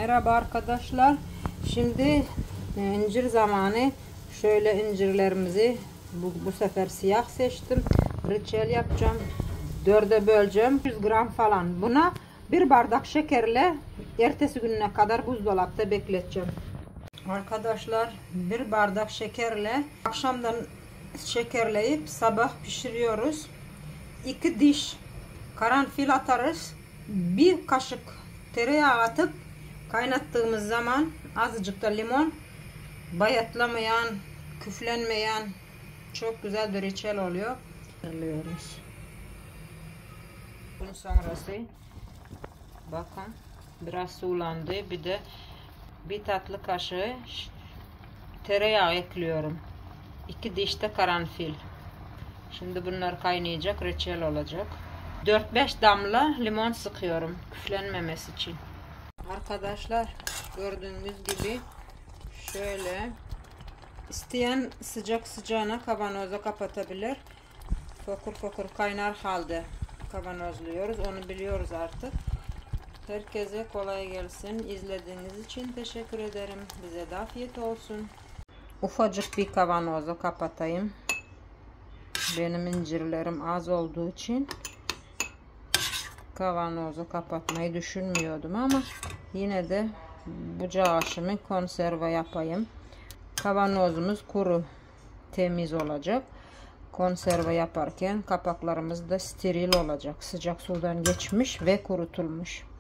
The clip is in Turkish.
Merhaba arkadaşlar. Şimdi incir zamanı. Şöyle incirlerimizi bu sefer siyah seçtim. Reçel yapacağım. 4'e böleceğim. 100 gram falan. Buna bir bardak şekerle ertesi gününe kadar buzdolapta bekleteceğim. Arkadaşlar bir bardak şekerle akşamdan şekerleyip sabah pişiriyoruz. 2 diş karanfil atarız. Bir kaşık tereyağı atıp kaynattığımız zaman azıcık da limon, bayatlamayan, küflenmeyen çok güzel bir reçel oluyor. Alıyoruz. Bunun sonrası bakın biraz sulandı. Bir de bir tatlı kaşığı tereyağı ekliyorum. 2 diş de karanfil. Şimdi bunlar kaynayacak, reçel olacak. 4-5 damla limon sıkıyorum küflenmemesi için. Arkadaşlar gördüğünüz gibi şöyle isteyen sıcak sıcağına kavanoza kapatabilir. Fokur fokur kaynar halde kavanozluyoruz. Onu biliyoruz artık. Herkese kolay gelsin. İzlediğiniz için teşekkür ederim. Bize de afiyet olsun. Ufacık bir kavanoza kapatayım. Benim incirlerim az olduğu için kavanozu kapatmayı düşünmüyordum ama yine de bucağı aşımı konserve yapayım. Kavanozumuz kuru, temiz olacak. Konserve yaparken kapaklarımız da steril olacak. Sıcak sudan geçmiş ve kurutulmuş.